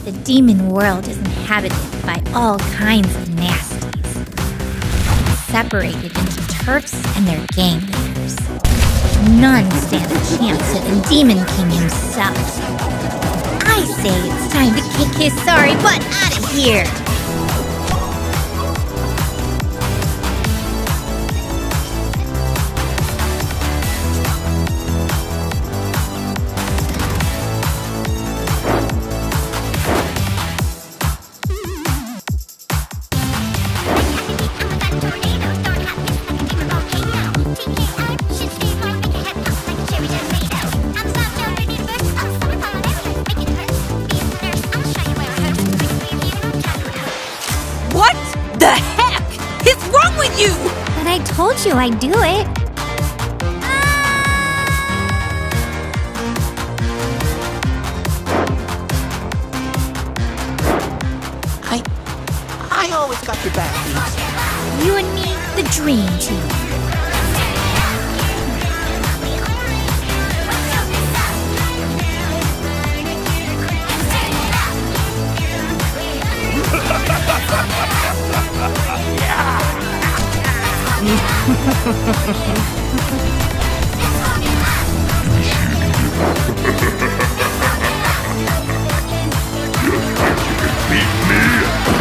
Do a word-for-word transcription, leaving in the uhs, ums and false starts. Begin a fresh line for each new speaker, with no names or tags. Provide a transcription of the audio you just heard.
The demon world is inhabited by all kinds of nasties, separated into turfs and their gang leaders. None stand a chance to the Demon King himself. I say it's time to kick his sorry butt out of here!
What the heck is wrong with you?
But I told you I'd do it.
I... I always got your back, Beebz.
You and me, the dream team.
Beat me!